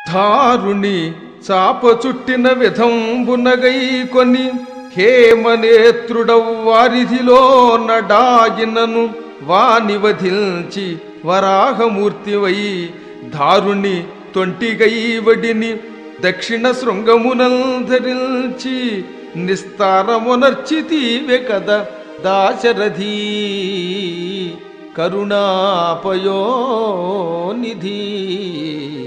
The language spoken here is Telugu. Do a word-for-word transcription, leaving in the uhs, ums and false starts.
ధారుణి చాప చుట్టిన విధంబునగై కొని హేమనేత్రుడవ్ వారిధిలో నడాగినను వాని వధిల్చి వరాహమూర్తివై ధారుణి తొంటిగై వడిని దక్షిణ శృంగమునల్ ధరించి నిస్తారమునర్చితీవె కద దాశరథీ కరుణాపయోనిధి.